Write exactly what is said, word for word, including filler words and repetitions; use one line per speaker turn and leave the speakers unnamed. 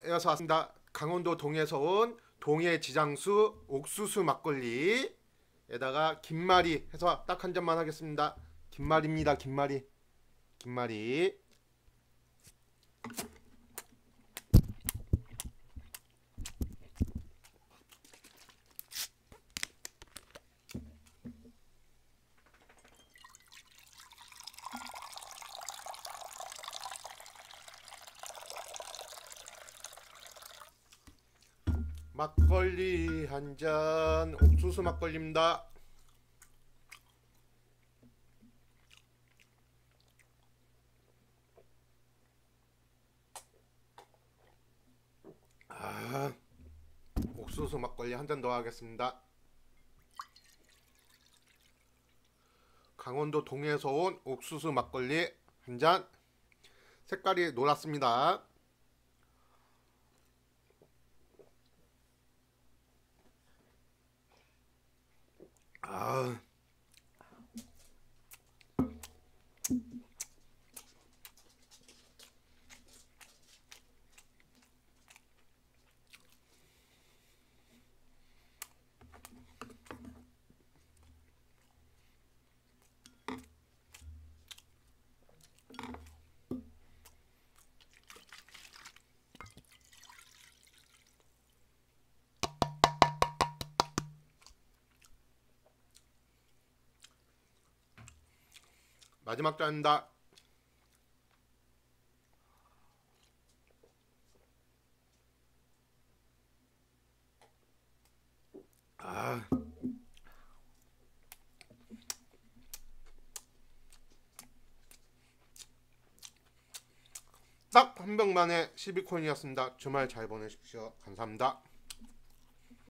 에어서 왔습니다. 강원도 동에서 온 동해 지장수 옥수수 막걸리에다가 김말이 해서 딱 한 잔만 하겠습니다. 김말입니다. 김말이. 김말이. 막걸리 한 잔, 옥수수 막걸리입니다. 아, 옥수수 막걸리 한 잔 더 하겠습니다. 강원도 동해에서 온 옥수수 막걸리 한 잔. 색깔이 노랗습니다. 아, 마지막 잔입니다. 아, 딱 한 병만에 십이 코인이었습니다. 주말 잘 보내십시오. 감사합니다.